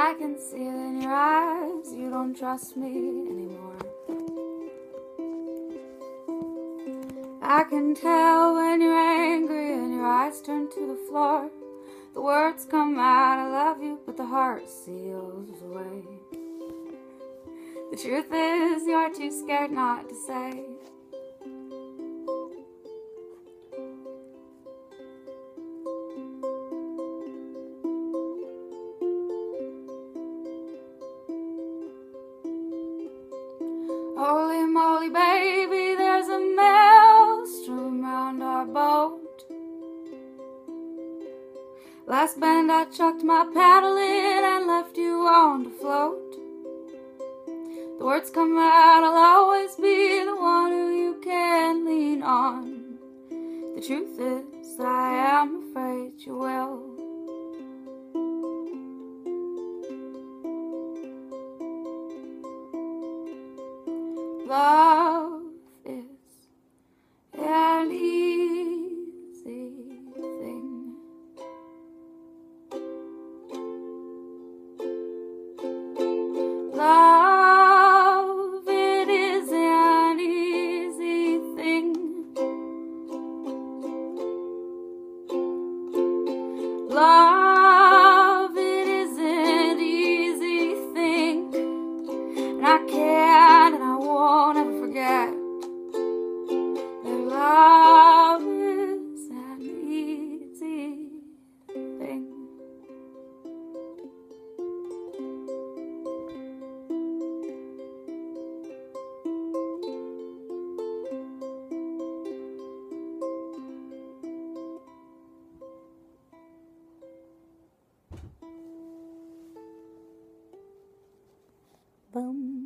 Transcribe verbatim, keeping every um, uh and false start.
I can see it in your eyes, you don't trust me anymore. I can tell when you're angry and your eyes turn to the floor. The words come out, I love you, but the heart seals away. The truth is, you're too scared not to say. Holy moly, baby, there's a maelstrom round our boat. Last bend I chucked my paddle in and left you on to float. The words come out, I'll always be the one who you can lean on. The truth is that I am afraid you will. Love is an easy thing. Love, it is an easy thing. Love, it is an easy thing. And I can't and I won't ever forget that love is an easy thing. Boom.